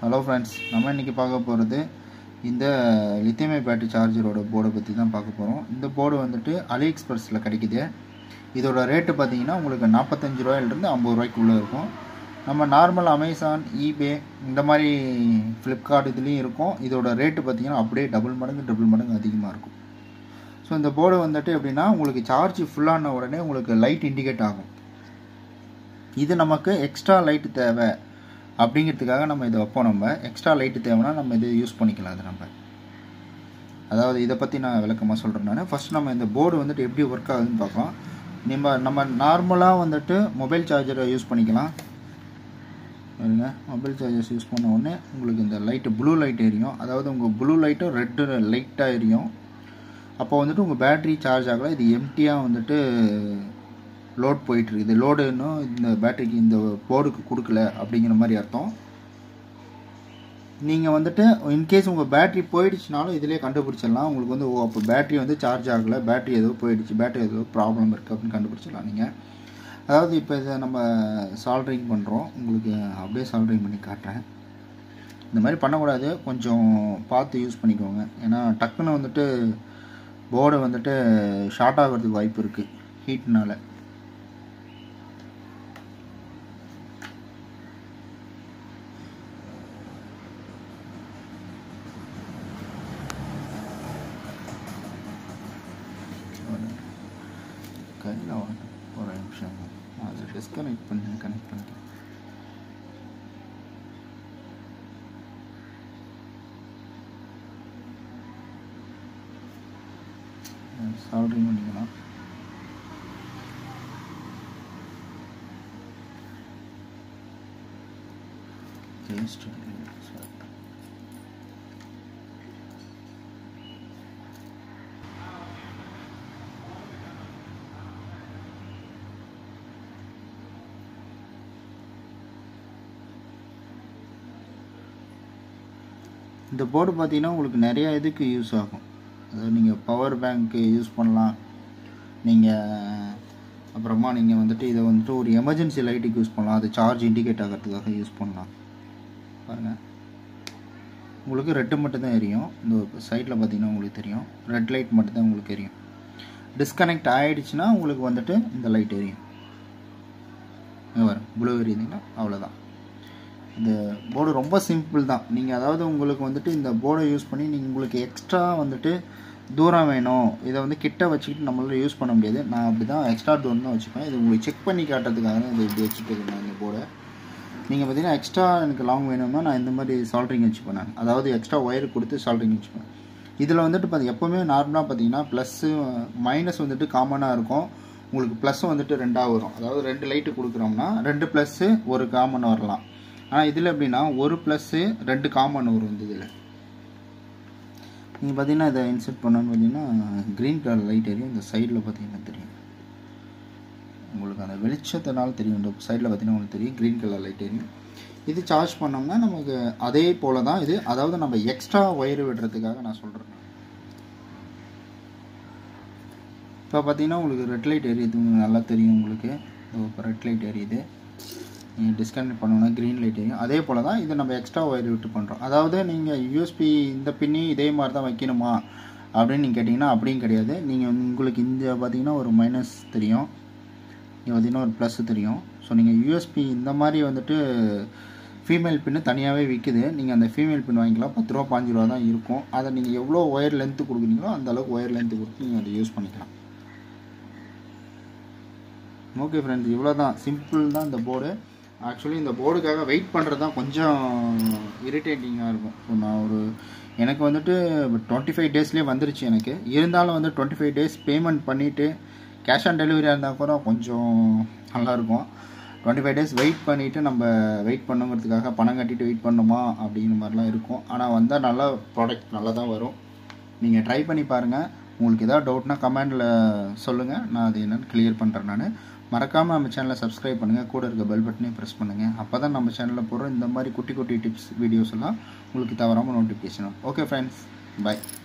Hello friends, நம்ம இன்றைக்கி பார்க்க போகிறது இந்த லித்தியம் பேட்டரி சார்ஜரோட போர்டை பற்றி தான் பார்க்க போகிறோம். இந்த போர்டு வந்துட்டு அலி எக்ஸ்பிரஸில் கிடைக்குது. இதோட ரேட்டு பார்த்தீங்கன்னா உங்களுக்கு 45 ரூபாயிலிருந்து 50 ரூபாய்க்குள்ளே இருக்கும். நம்ம நார்மல் அமேசான், ஈபே இந்த மாதிரி ஃப்ளிப்கார்ட் இதுலேயும் இருக்கும். இதோட ரேட்டு பார்த்தீங்கன்னா அப்படியே டபுள் மடங்கு அதிகமாக இருக்கும். ஸோ இந்த போர்டு வந்துட்டு எப்படின்னா உங்களுக்கு சார்ஜ் ஃபுல்லான உடனே உங்களுக்கு லைட் இண்டிகேட் ஆகும். இது நமக்கு எக்ஸ்ட்ரா லைட்டு தேவை அப்படிங்கிறதுக்காக நம்ம இதை வைப்போம். நம்ம எக்ஸ்ட்ரா லைட்டு தேவைன்னா நம்ம இதை யூஸ் பண்ணிக்கலாம். அது அதாவது இதை பற்றி நான் விளக்கமாக சொல்கிறேன். நான் ஃபஸ்ட் நம்ம இந்த போர்டு வந்துட்டு எப்படி ஒர்க் ஆகுதுன்னு பார்க்கலாம். நம்ம நார்மலாக வந்துட்டு மொபைல் சார்ஜரை யூஸ் பண்ணிக்கலாம். பாருங்க, மொபைல் சார்ஜர்ஸ் யூஸ் பண்ண உடனே உங்களுக்கு இந்த லைட்டு ப்ளூ லைட் எரியும். அதாவது உங்கள் ப்ளூ லைட்டும் ரெட்டு லைட்டாக எரியும். அப்போ வந்துட்டு உங்கள் பேட்ரி சார்ஜ் ஆகலை. இது எம்டியாக வந்துட்டு லோட் போயிட்டுருக்குது. லோடு இன்னும் இந்த பேட்டரிக்கு இந்த போர்டுக்கு கொடுக்கல அப்படிங்கிற மாதிரி அர்த்தம். நீங்கள் வந்துட்டு இன்கேஸ் உங்கள் பேட்ரி போயிடுச்சுனாலும் இதிலே கண்டுபிடிச்சிடலாம். உங்களுக்கு வந்து அப்போ பேட்ரி வந்து சார்ஜ் ஆகலை, பேட்ரி ஏதோ போயிடுச்சு, பேட்ரி ஏதோ ப்ராப்ளம் இருக்குது அப்படின்னு கண்டுபிடிச்சிடலாம் நீங்கள். அதாவது இப்போ இதை நம்ம சால்ட்ரிங் பண்ணுறோம். உங்களுக்கு அப்படியே சால்ட்ரிங் பண்ணி காட்டுறேன். இந்த மாதிரி பண்ணக்கூடாது, கொஞ்சம் பார்த்து யூஸ் பண்ணிக்கோங்க. ஏன்னா டக்குன்னு வந்துட்டு போர்டு வந்துட்டு ஷார்ட் ஆகிறதுக்கு வாய்ப்பு இருக்குது ஹீட்னால். கையில் ஒரு நிமிஷம் அதை டிஸ்கனெக்ட் பண்ணி கனெக்ட் பண்ணிக்கிறேன். சால்ட்ரிங் பண்ணிக்கலாம். இந்த போர்டு பார்த்தீங்கன்னா உங்களுக்கு நிறையா இதுக்கு யூஸ் ஆகும். அதாவது நீங்கள் பவர் பேங்க்கு யூஸ் பண்ணலாம். நீங்கள் அப்புறமா நீங்கள் வந்துட்டு இதை வந்துட்டு ஒரு எமர்ஜென்சி லைட்டுக்கு யூஸ் பண்ணலாம். அது சார்ஜ் இண்டிகேட் ஆகிறதுக்காக யூஸ் பண்ணலாம். பாருங்கள், உங்களுக்கு ரெட்டு மட்டும்தான் எரியும். இந்த சைடில் பார்த்தீங்கன்னா உங்களுக்கு தெரியும், ரெட் லைட் மட்டும்தான் உங்களுக்கு எரியும். டிஸ்கனெக்ட் ஆகிடுச்சுன்னா உங்களுக்கு வந்துட்டு இந்த லைட் எரியும். வரும் ப்ளூ எரியுதுங்களா, அவ்வளோதான். இந்த போர்டு ரொம்ப சிம்பிள் தான். நீங்கள் அதாவது உங்களுக்கு வந்துட்டு இந்த போர்டை யூஸ் பண்ணி நீங்கள் உங்களுக்கு எக்ஸ்ட்ரா வந்துட்டு தூரம் வேணும், இதை வந்து கிட்ட வச்சுக்கிட்டு நம்மளால யூஸ் பண்ண முடியாது. நான் அப்படி தான் எக்ஸ்ட்ரா தூரம் தான் வச்சுப்பேன். இது உங்களுக்கு செக் பண்ணி காட்டுறதுக்காக தான் இதை இப்படி வச்சுட்டு இருக்கேன் இந்த போர்டை. நீங்கள் பார்த்தீங்கன்னா எக்ஸ்ட்ரா எனக்கு லாங் வேணும்னா நான் இந்த மாதிரி சால்ட்ரிங் வச்சுப்பேன். நான் அதாவது எக்ஸ்ட்ரா ஒயர் கொடுத்து சால்ட்ரிங் வச்சுப்பேன். இதில் வந்துட்டு எப்போவுமே நார்மலாக பார்த்தீங்கன்னா ப்ளஸ்ஸு மைனஸ் வந்துட்டு காமனாக இருக்கும். உங்களுக்கு ப்ளஸ் வந்துட்டு ரெண்டாக வரும். அதாவது 2 லைட்டு கொடுக்குறோம்னா 2 ப்ளஸ்ஸு 1 காமன் வரலாம். ஆனால் இதில் எப்படின்னா 1 ப்ளஸ்ஸு 2 காமன் வரும். இந்த இதில் நீங்கள் பார்த்தீங்கன்னா இதை இன்செர்ட் பண்ணோன்னு பார்த்தீங்கன்னா க்ரீன் கலர் லைட் எரியும். இந்த சைடில் பார்த்தீங்கன்னா தெரியும், உங்களுக்கு அந்த வெளிச்சத்தினால தெரியும். இந்த சைடில் பார்த்தீங்கன்னா உங்களுக்கு தெரியும் க்ரீன் கலர் லைட் எரியும். இது சார்ஜ் பண்ணோம்னா நமக்கு அதே போல் தான் இது. அதாவது நம்ம எக்ஸ்ட்ரா ஒயர் விடுறதுக்காக நான் சொல்கிறேன். இப்போ பார்த்தீங்கன்னா உங்களுக்கு ரெட் லைட் எரியுது, நல்லா தெரியும் உங்களுக்கு. இப்போ ரெட் லைட் எரியுது. நீங்கள் டிஸ்கனெக்ட் பண்ணோன்னா க்ரீன் லைட் எரியும். அதே போல் தான் இது நம்ம எக்ஸ்ட்ரா ஒயர் விட்டு பண்ணுறோம். அதாவது நீங்கள் யூஎஸ்பி இந்த பின்னி இதே மாதிரி தான் வைக்கணுமா அப்படின்னு நீங்கள் கேட்டிங்கன்னா அப்படியும் கிடையாது. நீங்கள் உங்களுக்கு இந்த பார்த்தீங்கன்னா ஒரு மைனஸ் தெரியும், இங்கே பார்த்தீங்கன்னா ஒரு ப்ளஸ் தெரியும். ஸோ நீங்கள் யூஎஸ்பி இந்த மாதிரி வந்துட்டு ஃபீமேல் பின்னு தனியாகவே விற்குது. நீங்கள் அந்த ஃபீமேல் பின் வாங்கிக்கலாம். 10 ரூபா 15 ரூபா தான் இருக்கும். அதை நீங்கள் எவ்வளோ ஒயர் லென்த்து கொடுக்குறீங்களோ அந்த அளவுக்கு ஒயர் லென்த்து கொடுத்து நீங்கள் அதை யூஸ் பண்ணிக்கலாம். ஓகே ஃப்ரெண்ட்ஸ், இவ்வளோ தான், சிம்பிள் தான் இந்த போர்டு. ஆக்சுவலி இந்த போர்டுக்காக வெயிட் பண்ணுறது தான் கொஞ்சம் இரிட்டேட்டிங்காக இருக்கும். ஸோ நான் எனக்கு வந்துட்டு 25 டேஸ்லேயே வந்துருச்சு எனக்கு. இருந்தாலும் வந்து 25 டேஸ் பேமெண்ட் பண்ணிவிட்டு கேஷ் ஆன் டெலிவரியாக இருந்தால் கூட கொஞ்சம் நல்லாயிருக்கும். 25 டேஸ் வெயிட் பண்ணிவிட்டு நம்ம வெயிட் பண்ணுங்கிறதுக்காக பணம் கட்டிட்டு வெயிட் பண்ணுமா அப்படிங்கிற மாதிரிலாம் இருக்கும். ஆனால் வந்தால் நல்ல ப்ராடக்ட் நல்லா தான் வரும். நீங்கள் ட்ரை பண்ணி பாருங்கள். உங்களுக்கு எதாவது டவுட்னா கமெண்டில் சொல்லுங்கள், நான் அது என்னென்னு கிளியர் பண்ணுறேன். நான் மறக்காமல் நம்ம சேனலை சப்ஸ்கிரைப் பண்ணுங்கள், கூட இருக்க பெல் பட்டனையும் ப்ரெஸ் பண்ணுங்கள். அப்போ தான் நம்ம சேனலில் போடுற இந்த மாதிரி குட்டி குட்டி டிப்ஸ் வீடியோஸ் எல்லாம் உங்களுக்கு தவறாமல் நோட்டிஃபிகேஷன். Okay friends, by.